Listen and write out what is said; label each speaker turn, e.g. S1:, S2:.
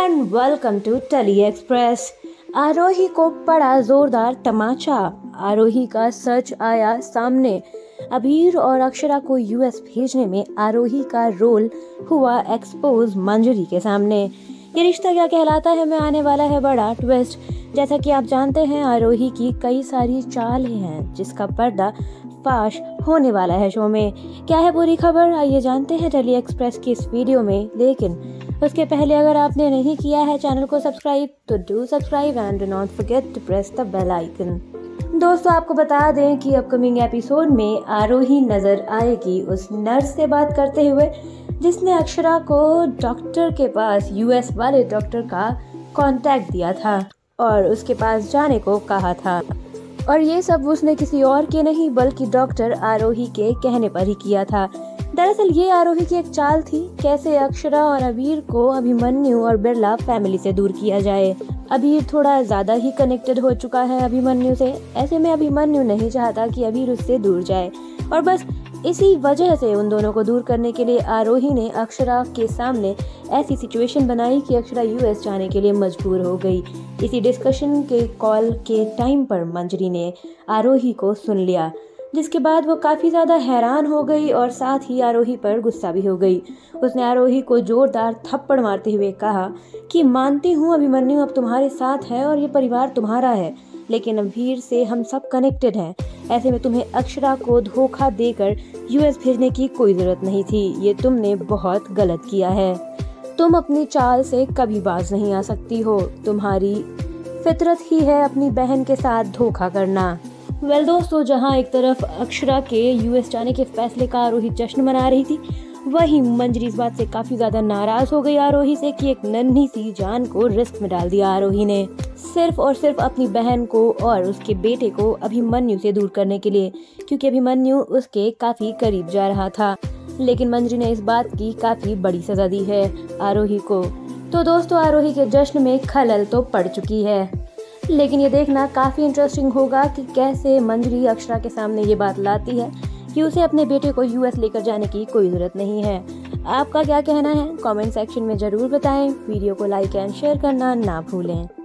S1: And welcome to tele express. Arohi को पड़ा जोरदार तमाचा। आरोही का सच आया सामने। अबीर और अक्षरा को यूएस भेजने में आरोही का रोल हुआ एक्सपोज मंजरी के सामने। ये रिश्ता क्या कहलाता है में आने वाला है बड़ा ट्विस्ट। जैसा कि आप जानते हैं आरोही की कई सारी चालें हैं जिसका पर्दा फाश होने वाला है शो में। क्या है पूरी खबर, आइए जानते हैं टेली एक्सप्रेस की इस वीडियो में। लेकिन उसके पहले अगर आपने नहीं किया है चैनल को subscribe so do subscribe and do not forget to press the bell icon. दोस्तों आपको बता दें कि अपकमिंग एपिसोड में आरोही नजर आएगी उस नर्स से बात करते हुए जिसने अक्षरा को डॉक्टर के पास, यूएस वाले डॉक्टर का कांटेक्ट दिया था और उसके पास जाने को कहा था। और ये सब उसने किसी और के नहीं बल्कि डॉक्टर आरोही के कहने पर ही किया था। दरअसल ये आरोही की एक चाल थी, कैसे अक्षरा और अबीर को अभिमन्यु और बिरला फैमिली से दूर किया जाए। अबीर थोड़ा ज्यादा ही कनेक्टेड हो चुका है अभिमन्यु से, ऐसे में अभिमन्यु नहीं चाहता कि अबीर उससे दूर जाए और बस इसी वजह से उन दोनों को दूर करने के लिए आरोही ने अक्षरा के सामने ऐसी सिचुएशन बनाई कि अक्षरा यूएस जाने के लिए मजबूर हो गई। इसी डिस्कशन के कॉल के टाइम पर मंजरी ने आरोही को सुन लिया, जिसके बाद वो काफ़ी ज़्यादा हैरान हो गई और साथ ही आरोही पर गुस्सा भी हो गई। उसने आरोही को जोरदार थप्पड़ मारते हुए कहा कि मानती हूँ अभिमन्यु अब तुम्हारे साथ है और ये परिवार तुम्हारा है, लेकिन अबीर से हम सब कनेक्टेड हैं। ऐसे में तुम्हें अक्षरा को धोखा देकर यूएस भेजने की कोई ज़रूरत नहीं थी। ये तुमने बहुत गलत किया है। तुम अपनी चाल से कभी बाज नहीं आ सकती हो। तुम्हारी फितरत ही है अपनी बहन के साथ धोखा करना। दोस्तों, जहां एक तरफ अक्षरा के यूएस जाने के फैसले का आरोही जश्न मना रही थी, वहीं मंजरी इस बात से काफी ज्यादा नाराज हो गई आरोही से कि एक नन्ही सी जान को रिस्क में डाल दिया आरोही ने, सिर्फ और सिर्फ अपनी बहन को और उसके बेटे को अभिमन्यु से दूर करने के लिए, क्योंकि अभिमन्यु उसके काफी करीब जा रहा था। लेकिन मंजरी ने इस बात की काफी बड़ी सजा दी है आरोही को। तो दोस्तों, आरोही के जश्न में खलल तो पड़ चुकी है, लेकिन ये देखना काफ़ी इंटरेस्टिंग होगा कि कैसे मंजरी अक्षरा के सामने ये बात लाती है कि उसे अपने बेटे को यूएस लेकर जाने की कोई ज़रूरत नहीं है। आपका क्या कहना है कमेंट सेक्शन में ज़रूर बताएं। वीडियो को लाइक एंड शेयर करना ना भूलें।